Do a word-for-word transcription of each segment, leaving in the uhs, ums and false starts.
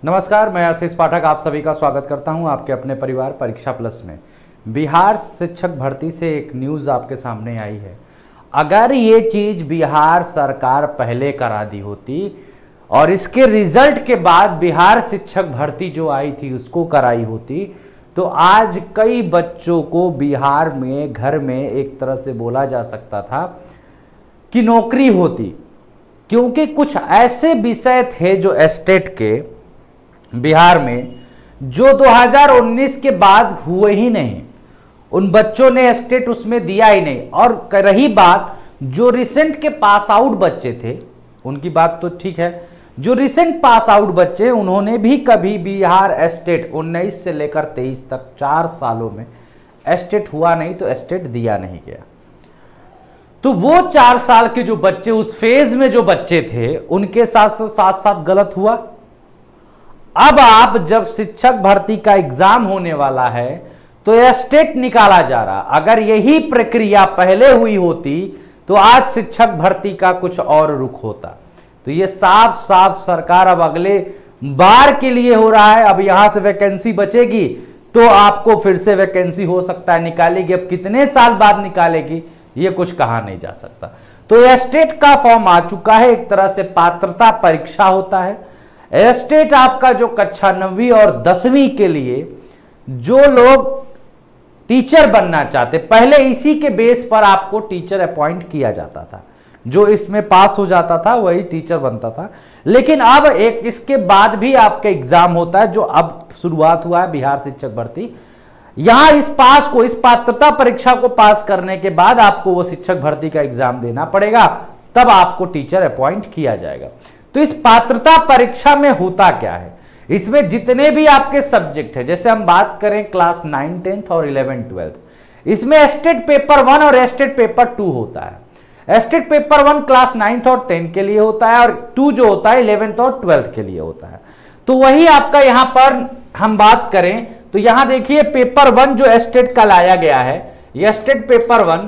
नमस्कार, मैं आशीष पाठक आप सभी का स्वागत करता हूं आपके अपने परिवार परीक्षा प्लस में। बिहार शिक्षक भर्ती से एक न्यूज़ आपके सामने आई है। अगर ये चीज़ बिहार सरकार पहले करा दी होती और इसके रिजल्ट के बाद बिहार शिक्षक भर्ती जो आई थी उसको कराई होती तो आज कई बच्चों को बिहार में घर में एक तरह से बोला जा सकता था कि नौकरी होती, क्योंकि कुछ ऐसे विषय थे जो स्टेट के बिहार में जो दो हज़ार उन्नीस के बाद हुए ही नहीं, उन बच्चों ने स्टेट उसमें दिया ही नहीं। और रही बात जो रिसेंट के पास आउट बच्चे थे उनकी बात तो ठीक है, जो रिसेंट पास आउट बच्चे उन्होंने भी कभी बिहार स्टेट उन्नीस से लेकर तेईस तक चार सालों में स्टेट हुआ नहीं तो स्टेट दिया नहीं गया। तो वो चार साल के जो बच्चे उस फेज में जो बच्चे थे उनके साथ साथ साथ गलत हुआ। अब आप जब शिक्षक भर्ती का एग्जाम होने वाला है तो स्टेट निकाला जा रहा, अगर यही प्रक्रिया पहले हुई होती तो आज शिक्षक भर्ती का कुछ और रुख होता। तो ये साफ साफ सरकार अब अगले बार के लिए हो रहा है। अब यहां से वैकेंसी बचेगी तो आपको फिर से वैकेंसी हो सकता है निकालेगी, अब कितने साल बाद निकालेगी ये कुछ कहा नहीं जा सकता। तो स्टेट का फॉर्म आ चुका है, एक तरह से पात्रता परीक्षा होता है। स्टेट आपका जो कक्षा नवीं और दसवीं के लिए जो लोग टीचर बनना चाहते, पहले इसी के बेस पर आपको टीचर अपॉइंट किया जाता था, जो इसमें पास हो जाता था वही टीचर बनता था। लेकिन अब एक इसके बाद भी आपका एग्जाम होता है जो अब शुरुआत हुआ है बिहार शिक्षक भर्ती। यहां इस पास को इस पात्रता परीक्षा को पास करने के बाद आपको वो शिक्षक भर्ती का एग्जाम देना पड़ेगा, तब आपको टीचर अपॉइंट किया जाएगा। तो इस पात्रता परीक्षा में होता क्या है, इसमें जितने भी आपके सब्जेक्ट है, जैसे हम बात करें क्लास नाइन टेंथ और इलेवन ट्वेल्थ, इसमें स्टेट पेपर वन और स्टेट पेपर टू होता है। State paper one class ninth और टेंथ के लिए होता है और टू जो होता है इलेवेंथ और ट्वेल्थ के लिए होता है। तो वही आपका यहां पर हम बात करें तो यहां देखिए पेपर वन जो स्टेट का लाया गया है, यह स्टेट पेपर वन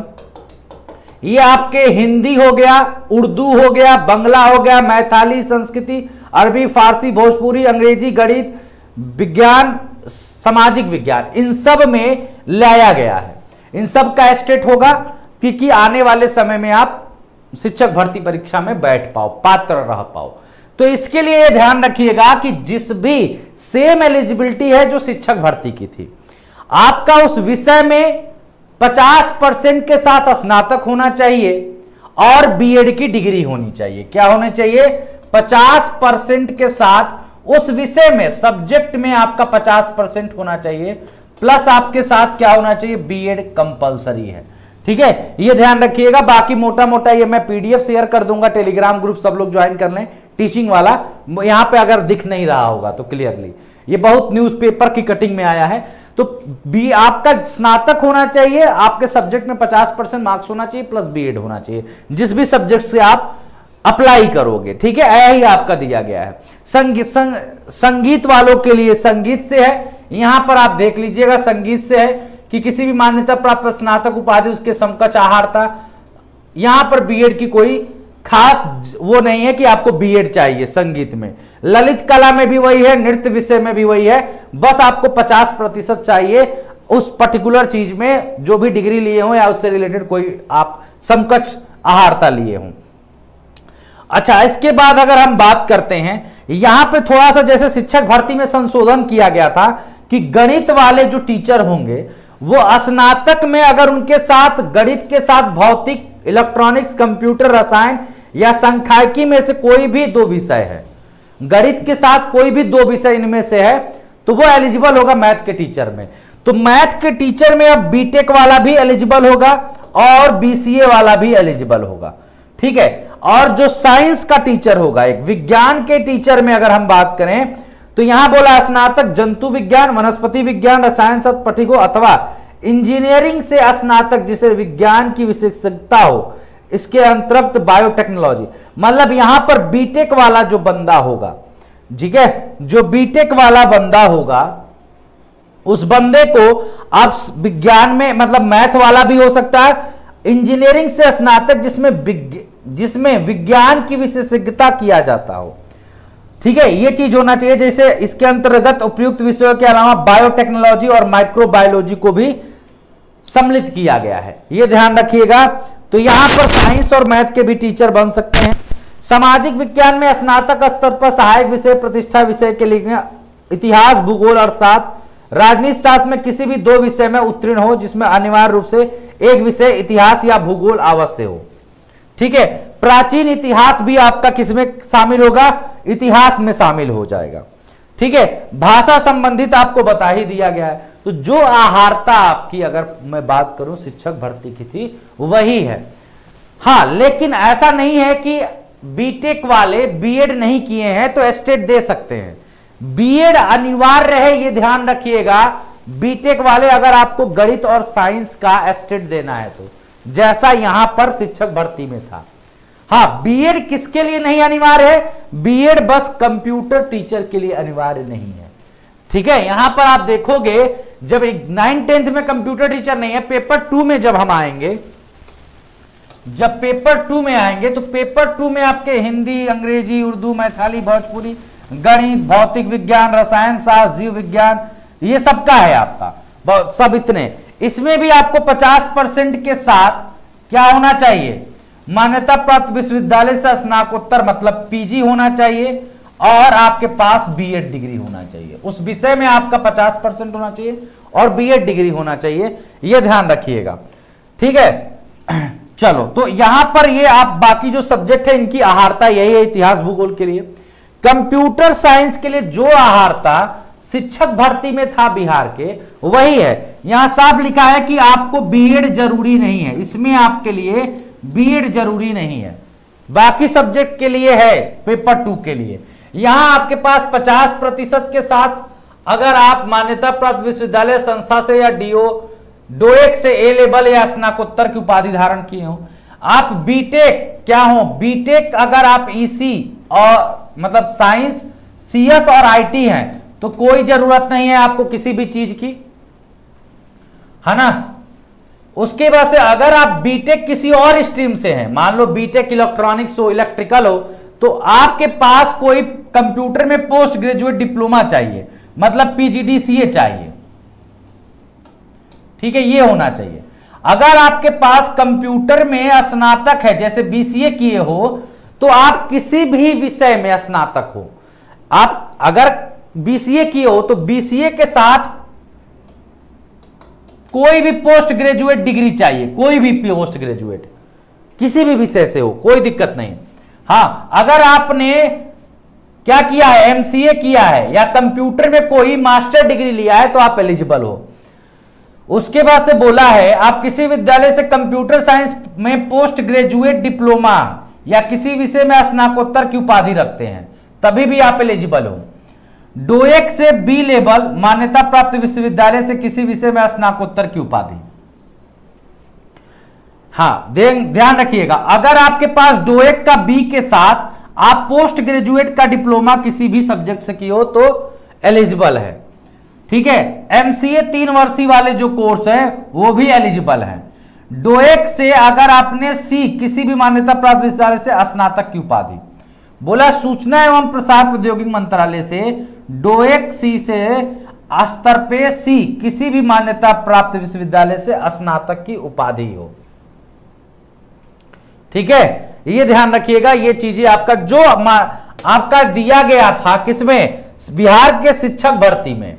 ये आपके हिंदी हो गया, उर्दू हो गया, बंगला हो गया, मैथिली, संस्कृति, अरबी, फारसी, भोजपुरी, अंग्रेजी, गणित, विज्ञान, सामाजिक विज्ञान, इन सब में लाया गया है। इन सब का स्टेट होगा कि आने वाले समय में आप शिक्षक भर्ती परीक्षा में बैठ पाओ, पात्र रह पाओ। तो इसके लिए यह ध्यान रखिएगा कि जिस भी सेम एलिजिबिलिटी है जो शिक्षक भर्ती की थी, आपका उस विषय में पचास परसेंट के साथ स्नातक होना चाहिए और बीएड की डिग्री होनी चाहिए। क्या होना चाहिए? पचास परसेंट के साथ उस विषय में सब्जेक्ट में आपका पचास परसेंट होना चाहिए, प्लस आपके साथ क्या होना चाहिए? बीएड कंपलसरी है। ठीक है, ये ध्यान रखिएगा। बाकी मोटा मोटा ये मैं पीडीएफ शेयर कर दूंगा, टेलीग्राम ग्रुप सब लोग ज्वाइन कर लें, टीचिंग वाला। यहां पे अगर दिख नहीं रहा होगा तो क्लियरली ये बहुत न्यूज़पेपर की कटिंग में आया है। तो बी आपका स्नातक होना चाहिए, आपके सब्जेक्ट में पचास परसेंट मार्क्स होना चाहिए, प्लस बीएड होना चाहिए जिस भी सब्जेक्ट से आप अप्लाई करोगे। ठीक है, यही आपका दिया गया है। संगीत संग, संगीत वालों के लिए संगीत से है, यहां पर आप देख लीजिएगा संगीत से है कि किसी भी मान्यता प्राप्त स्नातक उपाधि उसके समकक्ष आहारता। यहां पर बीएड की कोई खास वो नहीं है कि आपको बीएड चाहिए संगीत में। ललित कला में भी वही है, नृत्य विषय में भी वही है, बस आपको पचास प्रतिशत चाहिए उस पर्टिकुलर चीज में जो भी डिग्री लिए हो या उससे रिलेटेड कोई आप समकक्ष आहारता लिए हो। अच्छा, इसके बाद अगर हम बात करते हैं, यहां पे थोड़ा सा जैसे शिक्षक भर्ती में संशोधन किया गया था कि गणित वाले जो टीचर होंगे वो स्नातक में अगर उनके साथ गणित के साथ भौतिक, इलेक्ट्रॉनिक्स, कंप्यूटर, रसायन या सांख्यिकी में से कोई भी दो विषय है, गणित के साथ कोई भी दो विषय इनमें से है तो वो एलिजिबल होगा मैथ के टीचर में। तो मैथ के टीचर में अब बीटेक वाला भी एलिजिबल होगा और बीसीए वाला भी एलिजिबल होगा। ठीक है, और जो साइंस का टीचर होगा, एक विज्ञान के टीचर में अगर हम बात करें तो यहां बोला स्नातक जंतु विज्ञान, वनस्पति विज्ञान, रसायन शास्त्र पठिको अथवा इंजीनियरिंग से स्नातक जिसे विज्ञान की विशेषज्ञता हो, इसके अंतर्गत बायोटेक्नोलॉजी। मतलब यहां पर बीटेक वाला जो बंदा होगा, ठीक है, जो बीटेक वाला बंदा होगा उस बंदे को आप विज्ञान में, मतलब मैथ वाला भी हो सकता है, इंजीनियरिंग से स्नातक जिसमें जिसमें विज्ञान की विशेषज्ञता किया जाता हो, ठीक है, ये चीज होना चाहिए। जैसे इसके अंतर्गत उपयुक्त विषयों के अलावा बायोटेक्नोलॉजी और माइक्रोबायोलॉजी को भी सम्मिलित किया गया है, ये ध्यान रखिएगा। तो यहां पर साइंस और मैथ के भी टीचर बन सकते हैं। सामाजिक विज्ञान में स्नातक स्तर पर सहायक विषय प्रतिष्ठा विषय के लिए इतिहास, भूगोल और साथ राजनीति शास्त्र में किसी भी दो विषय में उत्तीर्ण हो, जिसमें अनिवार्य रूप से एक विषय इतिहास या भूगोल अवश्य हो। ठीक है, प्राचीन इतिहास भी आपका किसमें शामिल होगा, इतिहास में शामिल हो जाएगा। ठीक है, भाषा संबंधित आपको बता ही दिया गया है। तो जो आहारता आपकी अगर मैं बात करूं शिक्षक भर्ती की थी वही है। हाँ, लेकिन ऐसा नहीं है कि बीटेक वाले बीएड नहीं किए हैं तो एस्टेट दे सकते हैं। बीएड अनिवार्य है, ये ध्यान रखिएगा। बीटेक वाले अगर आपको गणित और साइंस का एस्टेट देना है तो, जैसा यहां पर शिक्षक भर्ती में था। हाँ, बीएड किसके लिए नहीं अनिवार्य है, बीएड बस कंप्यूटर टीचर के लिए अनिवार्य नहीं है। ठीक है, यहां पर आप देखोगे जब नाइन टेंथ में कंप्यूटर टीचर नहीं है, पेपर टू में जब हम आएंगे, जब पेपर टू में आएंगे तो पेपर टू में आपके हिंदी, अंग्रेजी, उर्दू, मैथिली, भोजपुरी, गणित, भौतिक विज्ञान, रसायन शास्त्र, जीव विज्ञान, ये सबका है आपका, सब इतने। इसमें भी आपको पचास परसेंट के साथ क्या होना चाहिए, मान्यता प्राप्त विश्वविद्यालय से स्नातकोत्तर मतलब पीजी होना चाहिए और आपके पास बीएड डिग्री होना चाहिए। उस विषय में आपका पचास परसेंट होना चाहिए और बीएड डिग्री होना चाहिए, यह ध्यान रखिएगा। ठीक है, चलो, तो यहां पर ये आप बाकी जो सब्जेक्ट है इनकी आहारता यही है इतिहास भूगोल के लिए। कंप्यूटर साइंस के लिए जो आहारता शिक्षक भर्ती में था बिहार के वही है। यहां साफ लिखा है कि आपको बीएड जरूरी नहीं है, इसमें आपके लिए बीएड जरूरी नहीं है, बाकी सब्जेक्ट के लिए है, पेपर टू के लिए। यहां आपके पास पचास प्रतिशत के साथ अगर आप मान्यता प्राप्त विश्वविद्यालय संस्था से या डीओ डोएक से ए लेवल या स्नातकोत्तर की उपाधि धारण किए हो, आप बीटेक क्या हो, बीटेक अगर आप ईसी और मतलब साइंस, सीएस और आईटी हैं तो कोई जरूरत नहीं है आपको किसी भी चीज की, है ना। उसके बाद से अगर आप बीटेक किसी और स्ट्रीम से हैं, मान लो बीटेक इलेक्ट्रॉनिक्स हो, इलेक्ट्रिकल हो, तो आपके पास कोई कंप्यूटर में पोस्ट ग्रेजुएट डिप्लोमा चाहिए, मतलब पीजीडीसीए चाहिए। ठीक है, ये होना चाहिए। अगर आपके पास कंप्यूटर में स्नातक है, जैसे बीसीए किए हो, तो आप किसी भी विषय में स्नातक हो, आप अगर बीसीए किए हो तो बीसीए के साथ कोई भी पोस्ट ग्रेजुएट डिग्री चाहिए, कोई भी पोस्ट ग्रेजुएट किसी भी विषय से हो, कोई दिक्कत नहीं। हां, अगर आपने क्या किया है, एमसीए किया है या कंप्यूटर में कोई मास्टर डिग्री लिया है तो आप एलिजिबल हो। उसके बाद से बोला है आप किसी विद्यालय से कंप्यूटर साइंस में पोस्ट ग्रेजुएट डिप्लोमा या किसी विषय में स्नातकोत्तर की उपाधि रखते हैं तभी भी आप एलिजिबल हो। डोएक से बी लेवल मान्यता प्राप्त विश्वविद्यालय से किसी विषय में स्नातकोत्तर की उपाधि। हाँ, ध्यान रखिएगा, अगर आपके पास डोएक का बी के साथ आप पोस्ट ग्रेजुएट का डिप्लोमा किसी भी सब्जेक्ट से किए हो तो एलिजिबल है। ठीक है, एमसीए तीन वर्षीय वाले जो कोर्स है वो भी एलिजिबल है। डोएक से अगर आपने सी किसी भी मान्यता प्राप्त विश्वविद्यालय से स्नातक की उपाधि, बोला सूचना एवं प्रसार प्रौद्योगिकी मंत्रालय से डोएक सी से स्तर पे सी किसी भी मान्यता प्राप्त विश्वविद्यालय से स्नातक की उपाधि हो। ठीक है, ये ध्यान रखिएगा, ये चीजें आपका जो आपका दिया गया था किसमें, बिहार के शिक्षक भर्ती में।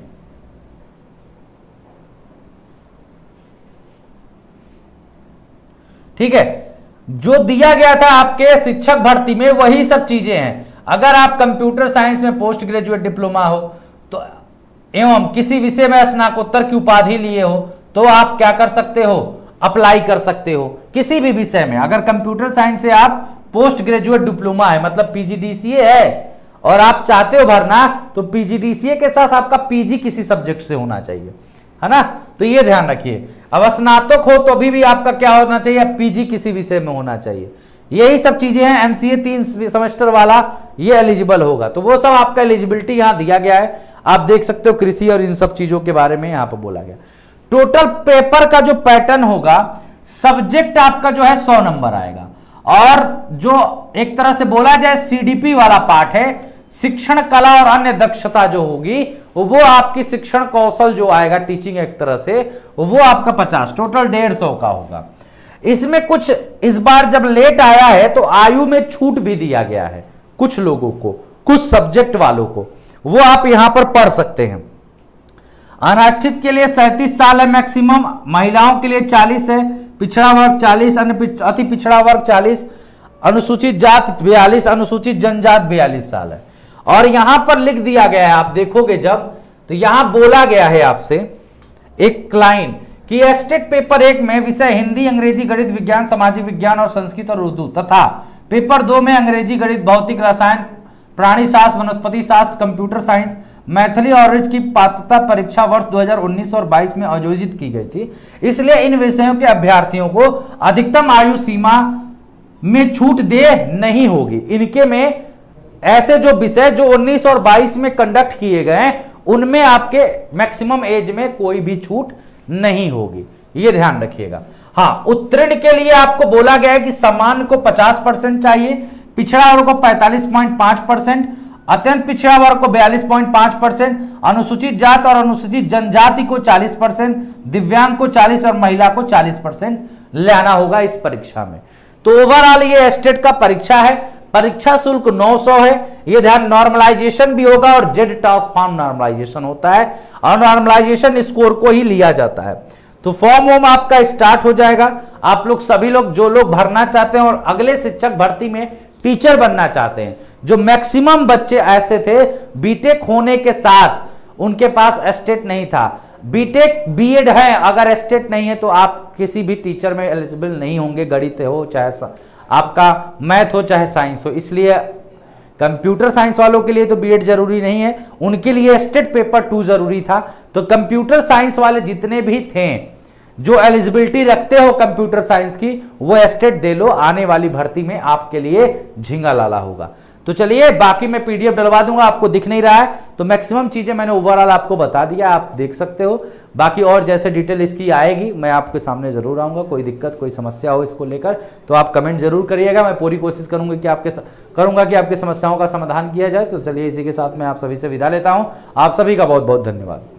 ठीक है, जो दिया गया था आपके शिक्षक भर्ती में वही सब चीजें हैं। अगर आप कंप्यूटर साइंस में पोस्ट ग्रेजुएट डिप्लोमा हो तो एवं किसी विषय में स्नातकोत्तर की उपाधि लिए हो तो आप क्या कर सकते हो, अप्लाई कर सकते हो किसी भी विषय में। अगर कंप्यूटर साइंस से आप पोस्ट ग्रेजुएट डिप्लोमा है मतलब पीजीडीसीए है और आप चाहते हो भरना तो पीजीडीसीए के साथ आपका पीजी किसी सब्जेक्ट से होना चाहिए, है ना। तो ये ध्यान रखिए। अब स्नातक हो तो अभी भी आपका क्या होना चाहिए, पीजी किसी विषय में होना चाहिए। यही सब चीजें हैं। एमसीए तीन सेमेस्टर वाला ये एलिजिबल होगा, तो वो सब आपका एलिजिबिलिटी यहाँ दिया गया है, आप देख सकते हो। कृषि और इन सब चीजों के बारे में यहाँ पर बोला गया। टोटल पेपर का जो पैटर्न होगा, सब्जेक्ट आपका जो है सौ नंबर आएगा और जो एक तरह से बोला जाए सीडीपी वाला पार्ट है, शिक्षण कला और अन्य दक्षता जो होगी वो आपकी शिक्षण कौशल जो आएगा टीचिंग एक तरह से, वो आपका पचास, टोटल डेढ़ सौ का होगा। इसमें कुछ इस बार जब लेट आया है तो आयु में छूट भी दिया गया है कुछ लोगों को, कुछ सब्जेक्ट वालों को, वो आप यहां पर पढ़ सकते हैं। अनारक्षित के लिए सैंतीस साल है मैक्सिमम, महिलाओं के लिए चालीस है, पिछड़ा वर्ग चालीस, अति पिछड़ा वर्ग चालीस, अनुसूचित जात बयालीस, अनुसूचित जनजात बयालीस साल है। और यहां पर लिख दिया गया है, आप देखोगे जब तो यहां बोला गया है आपसे एक लाइन कि स्टेट पेपर एक में विषय हिंदी, अंग्रेजी, गणित, विज्ञान, सामाजिक विज्ञान और संस्कृत और उर्दू तथा पेपर दो में अंग्रेजी, गणित, भौतिक, रसायन, प्राणी शास्त्र, वनस्पति शास्त्र, कंप्यूटर साइंस, मैथिली और रिज की पात्रता परीक्षा वर्ष दो हज़ार उन्नीस और बाईस में आयोजित की गई थी। इसलिए इन विषयों के अभ्यर्थियों को अधिकतम आयु सीमा में छूट दे नहीं होगी। इनके में ऐसे जो विषय जो उन्नीस और बाईस में कंडक्ट किए गए उनमें आपके मैक्सिमम एज में कोई भी छूट नहीं होगी, ये ध्यान रखिएगा। हाँ, उत्तीर्ण के लिए आपको बोला गया है कि सामान्य को पचास परसेंट चाहिए, पिछड़ा वर्ग को पैंतालीस पॉइंट पांच परसेंट, अत्यंत पिछड़ा वर्ग को बयालीस पॉइंट पांच परसेंट, अनुसूचित जात और अनुसूचित जनजाति को चालीस परसेंट, दिव्यांग को चालीस और महिला को चालीस परसेंट लेना होगा इस परीक्षा में। तो ओवरऑल ये स्टेट का परीक्षा है। परीक्षा शुल्क नौ सौ है, ये ध्यान। नॉर्मलाइजेशन भी होगा और जेड ट्रांसफॉर्म नॉर्मलाइजेशन होता है और नॉर्मलाइजेशन स्कोर को ही लिया जाता है। तो फॉर्म वॉर्म आपका स्टार्ट हो जाएगा। आप लोग सभी लोग जो लोग भरना चाहते हैं और अगले शिक्षक भर्ती में टीचर बनना चाहते हैं, जो मैक्सिमम बच्चे ऐसे थे बीटेक होने के साथ उनके पास एस्टेट नहीं था, बीटेक बीएड है, अगर एस्टेट नहीं है तो आप किसी भी टीचर में एलिजिबल नहीं होंगे, गणित हो चाहे आपका मैथ हो चाहे साइंस हो। इसलिए कंप्यूटर साइंस वालों के लिए तो बीएड जरूरी नहीं है, उनके लिए एस्टेट पेपर टू जरूरी था। तो कंप्यूटर साइंस वाले जितने भी थे जो एलिजिबिलिटी रखते हो कंप्यूटर साइंस की, वो एस्टेट दे लो, आने वाली भर्ती में आपके लिए झींगा लाला होगा। तो चलिए, बाकी मैं पीडीएफ डलवा दूंगा, आपको दिख नहीं रहा है तो मैक्सिमम चीजें मैंने ओवरऑल आपको बता दिया, आप देख सकते हो। बाकी और जैसे डिटेल इसकी आएगी मैं आपके सामने जरूर आऊंगा। कोई दिक्कत कोई समस्या हो इसको लेकर तो आप कमेंट जरूर करिएगा, मैं पूरी कोशिश करूंगा कि आपके करूंगा कि आपकी समस्याओं का समाधान किया जाए। तो चलिए, इसी के साथ मैं आप सभी से विदा लेता हूं। आप सभी का बहुत बहुत धन्यवाद।